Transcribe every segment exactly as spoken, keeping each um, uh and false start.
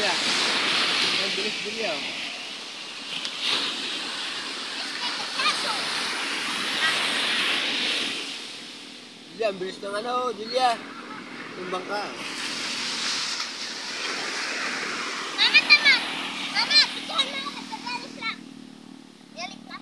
Julia. Ang bilis, Julia. Julia, ang bilis ng ano, Julia. Tumbang ka. Mama, naman. Mama, picturean mo ako. Nagkagalis lang. Yalik ka.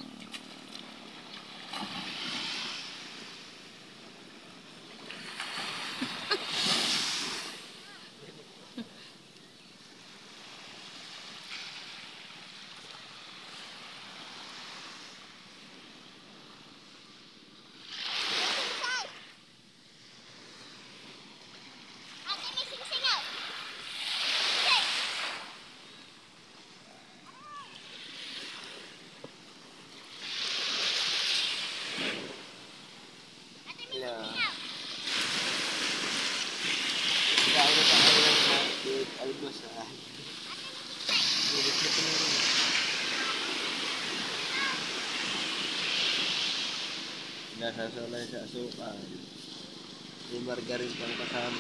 Albasan. Nasasalay sa asukal. May margarine pang kasama.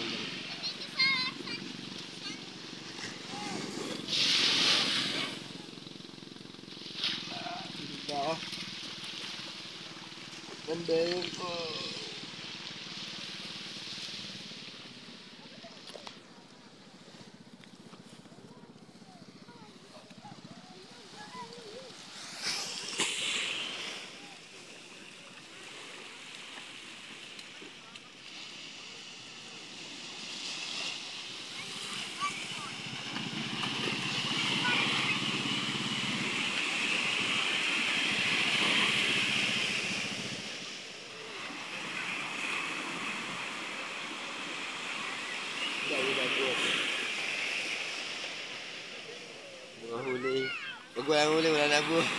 Ganda. Ganda yun po. Mga huli. Pag walang huli, wala na po.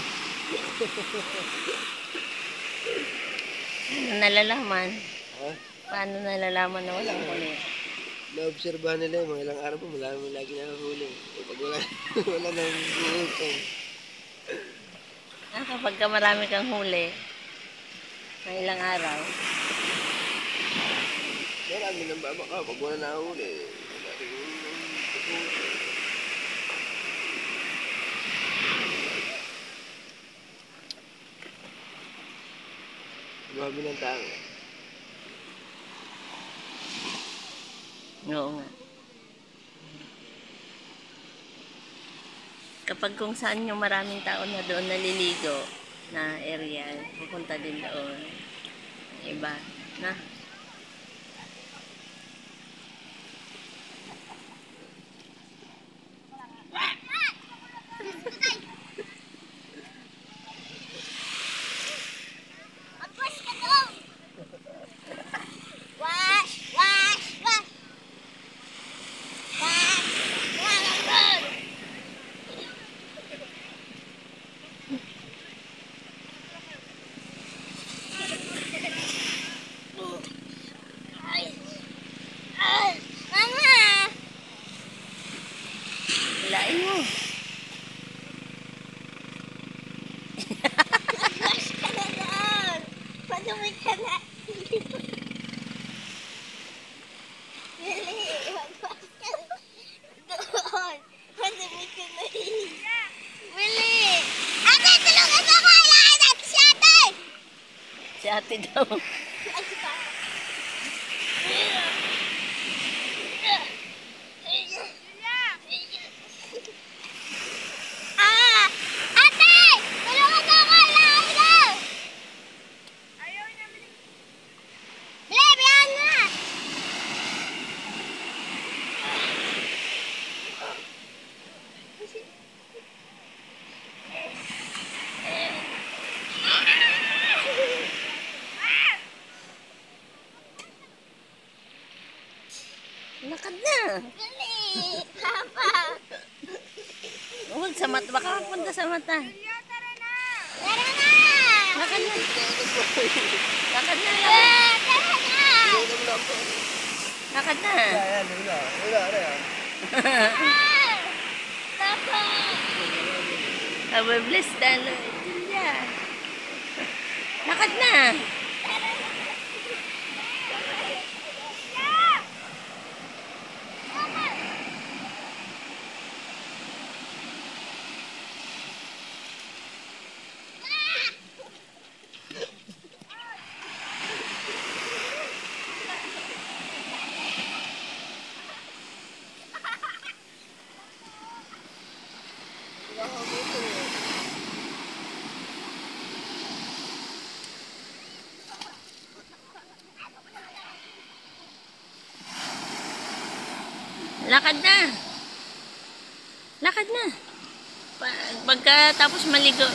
Ano nalalaman? Ha? Paano nalalaman na walang huli? Na-obserbahan nila yung mga ilang araw po, wala naman lagi nakahuli. Pag wala, wala nang buhutong. Ah, kapag ka marami kang huli, na ilang araw, Marami nang babaka pag wala nakahuli. Wala rin buhutong. Marami ng tao. oo nga. Kapag kung saan yung maraming tao na doon naliligo na area, pupunta din doon. Iba, na? Mag-wash ka doon. Wash, wash, wash. Wash. Wash, wash. Ay. Ay. Mama. Hilain mo. Mag-wash ka na doon. Madumi ka na. Really, mag-wash ka na doon. Madumi ka na. Really. Ate, tulungan mo ako. Kailangan natin si ate. Si ate daw. Ay, si papa. Ah! Ate! Tulungan mo ako! Kailangan ko! Bili! Biyahan na! Lakad na. Bili! Papa! Huwag sa mata. Baka punta sa mata. Tara na! Tara na! Lakad na. Lakad na. Ah, Tara na! Lakad na. Ayan, wala. Wala, wala. Ah! Papa! Ababless na. Julia. Lakad na. Lakad na. Lakad na. Pa- Pagkatapos maligo.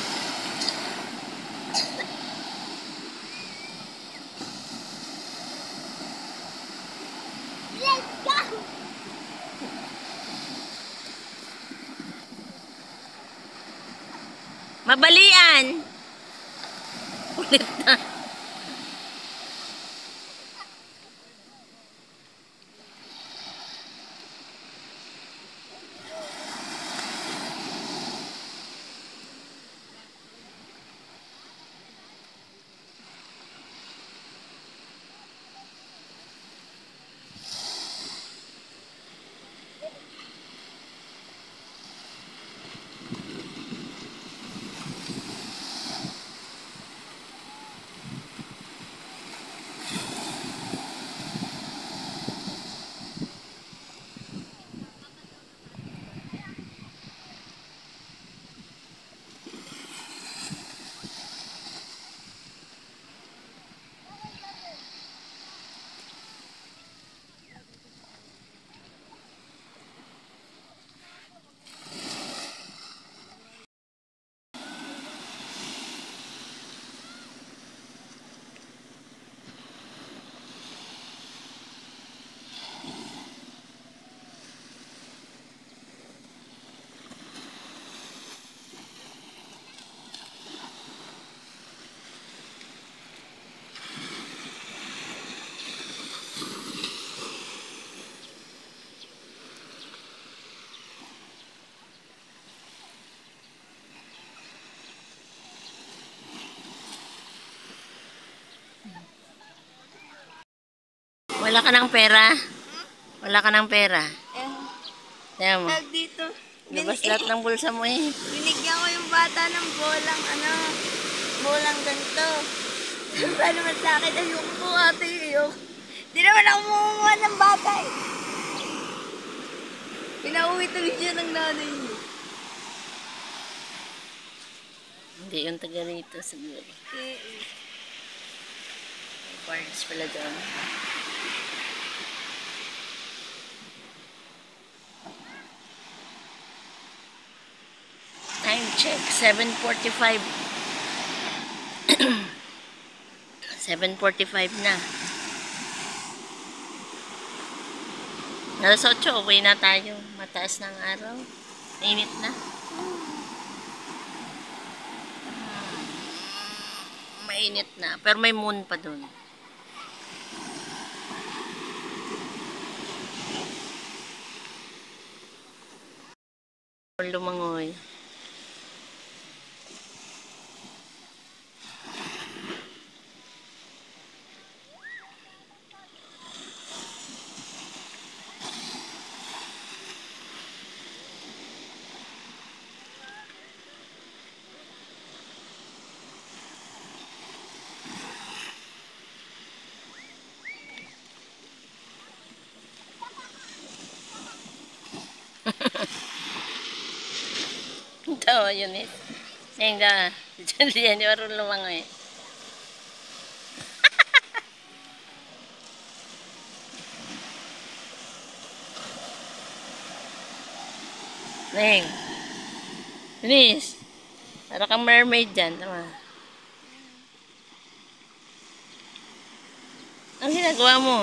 Let's go! Mabalian. Ulit na. Wala ka ng pera? Wala ka ng pera? Eh, Tingnan mo. tag dito. Labas lahat ng bulsa mo eh. Binigyan ko yung bata ng bolang, ano, bolang ganito. Paano naman sa akin, ayoko po ate, ayoko. Di naman ako mumuha ng bata eh. Pinauwi tuloy siya ng nanay niya. Hindi yung taga rito siguro. Eh, Parts pala doon. Time check, seven forty-five. seven forty-five na. Alas eight, uwi na tayo. Mataas ng araw. Init na. Mainit na. Pero may moon pa dun. Lumangoy. Ito, yun eh. Ngayon ka. Diyan, di marunong lumangoy. Neng. Denise. Para kang mermaid dyan. Tama. Ang ginagawa mo?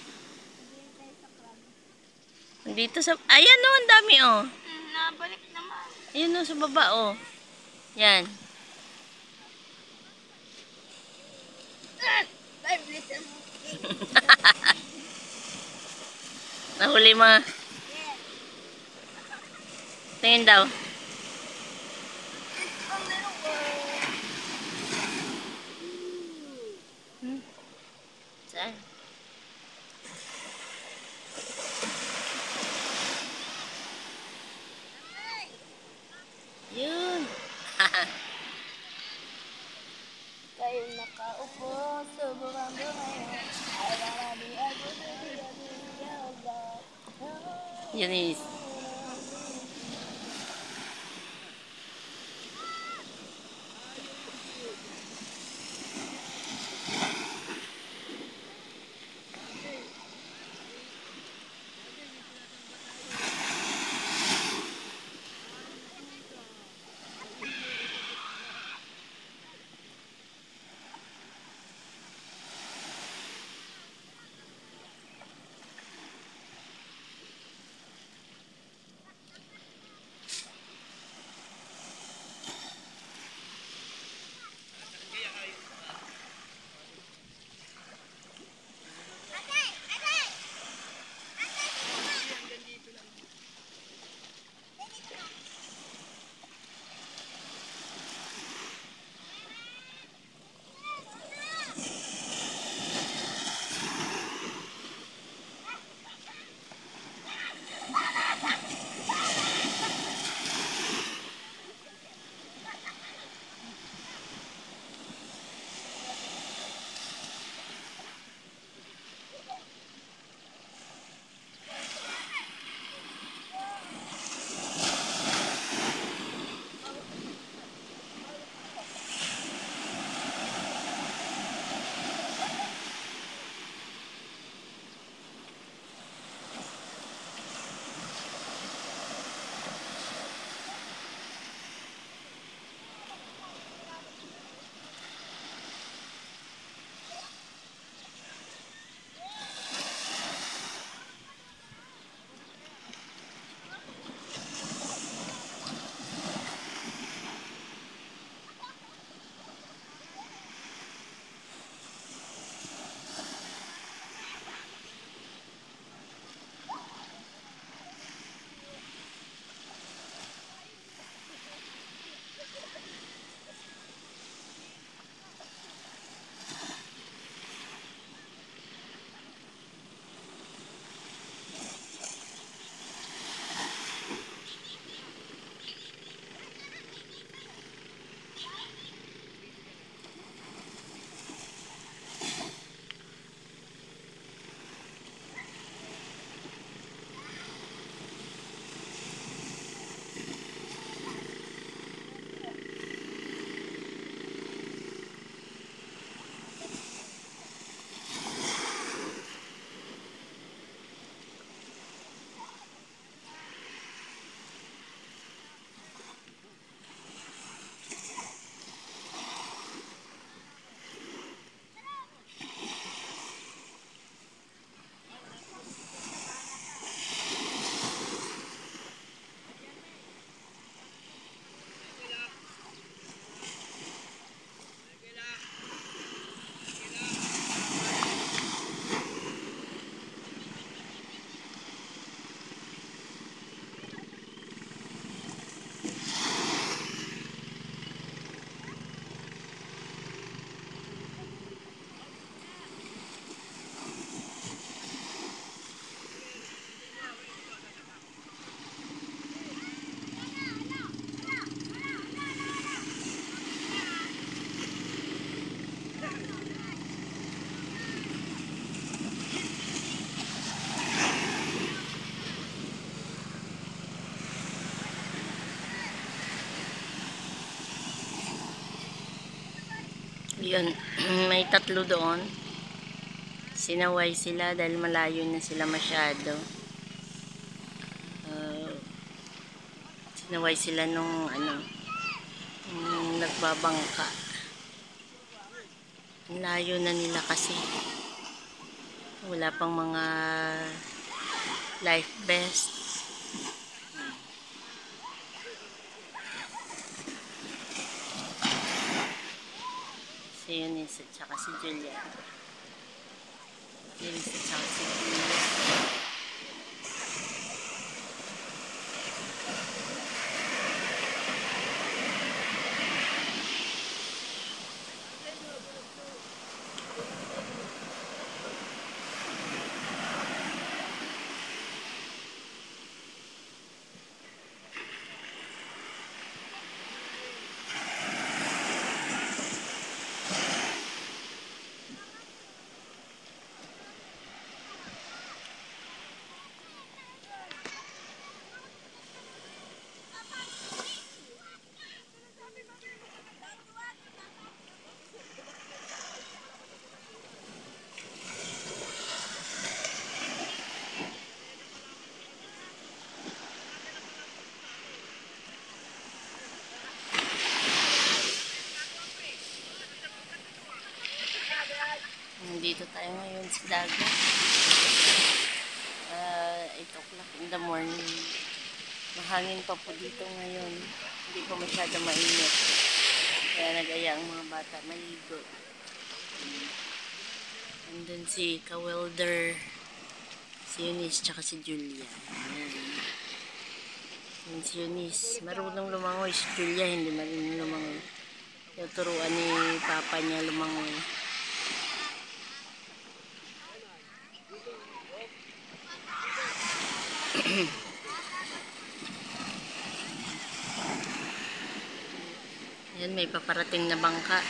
Dito sa... Ayan o, ang dami o. Oh. hmm, nabalik naman. Ayan o, sa baba o. Oh. Yan. Ah! Five liters. Nahuli mo. Tingin daw. It's a little world. Hmm? Saan? Yun. Kayo nakaupo sa bubando ngayon. Ay, marami ako sa biyag-biyag. Yun is. Yun, may tatlo doon. Sinaway sila dahil malayo na sila masyado. Uh, sinaway sila nung ano, nung nagbabangka. Layo na nila kasi. Wala pang mga life vest. Si Eunice at saka si Julia. Eunice at saka si Julia. Nandito tayo ngayon sa dagat. Uh, eight o'clock in the morning. Mahangin pa po dito ngayon. Hindi pa masyado mainit. Kaya nag-aya ang mga bata maligo. Andun si ka-welder, si Eunice tsaka si Julia. Ayan. Ayan si Eunice. Marunong lumangoy. Si Julia hindi marunong lumangoy. Tuturuan ni papa niya lumangoy. Ayan, may paparating na bangka.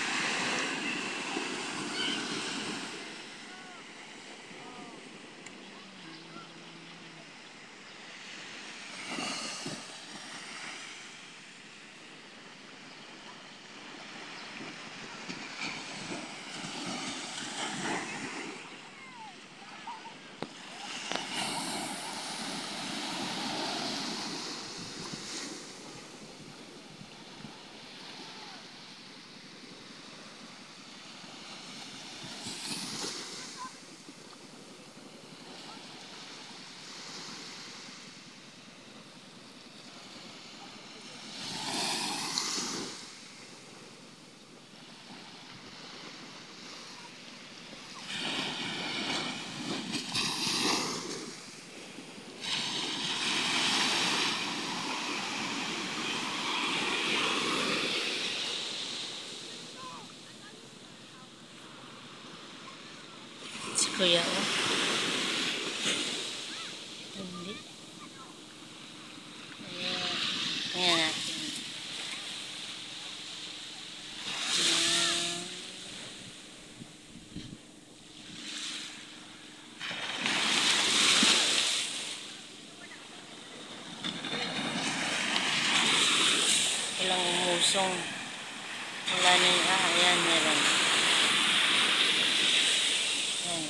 Si Kuya, oh. Hindi. Ayan. Ayan natin. Ayan. Walang umusong. Wala na yung, ah, ayan, meron. Ayan.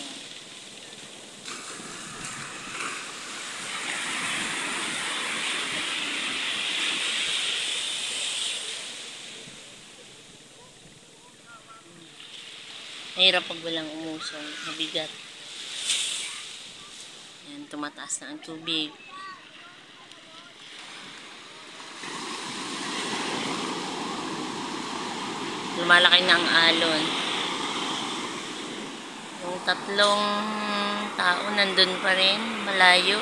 Mahirap pag walang umusong. Mabigat. Ayan, tumataas na ang tubig. Lumalaki na ang alon. Yung tatlong tao nandun pa rin, malayo.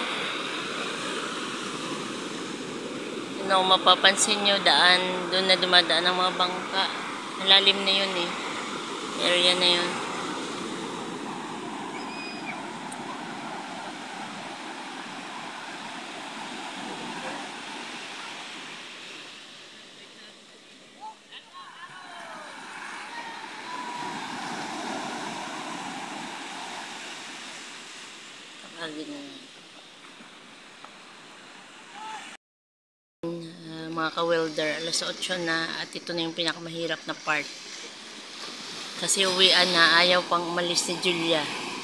Kung mapapansin nyo, daan, doon na dumadaan ang mga bangka. Malalim na yun eh. Area na yun. Kapagin na yan. Uh, mga ka-welder, alas otso na at ito na yung pinakamahirap na part. Kasi uwian na, ayaw pang umalis ni Julia.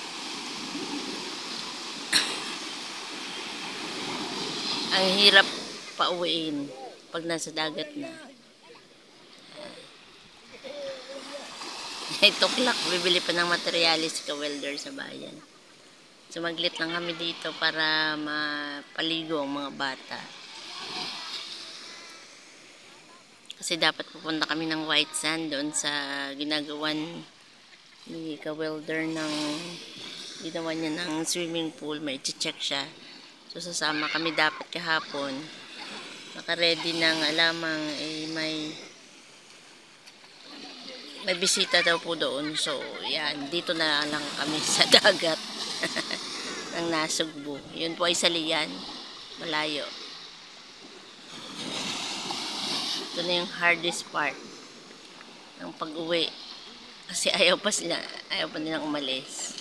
Ang hirap pauwiin pag nasa dagat na. eight o'clock, bibili pa ng materyales si ka-welder sa bayan. Sumaglit lang kami dito para mapaligo ang mga bata. Kasi dapat pupunta kami ng White Sand doon sa ginagawan ni ka-welder ng ginawa niya ng swimming pool. May check siya. So sasama kami dapat kahapon. Naka-ready ng alamang eh, may may bisita daw po doon. So yan, dito na lang kami sa dagat ng Nasugbu. Yun po ay sa Lian, malayo. Ito na yung hardest part ng pag-uwi. Kasi ayaw pa sila, ayaw pa nilang umalis.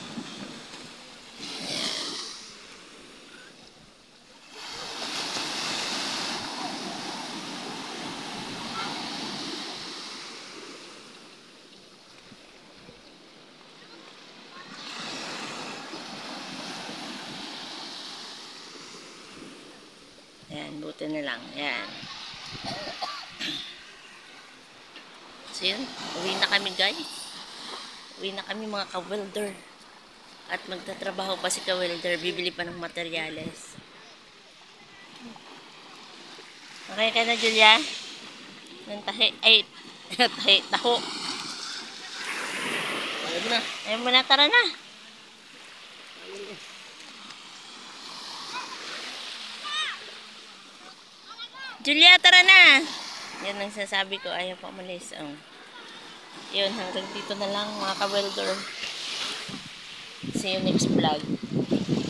Ayan, buti na lang. Ayan. So yun, uwi na kami guys. Uwi na kami mga ka-welder. At magtatrabaho pa si ka-welder. Bibili pa ng materyales. Okay ka na, Julia? Ng tahi, ay, tahi, taho. Ayaw mo na. Ayaw mo na, tara na. Julia, tara na! Yan ang sasabi ko, ayaw pa umalis. Oh. Yun, hanggang dito na lang mga ka-welder. See you next vlog.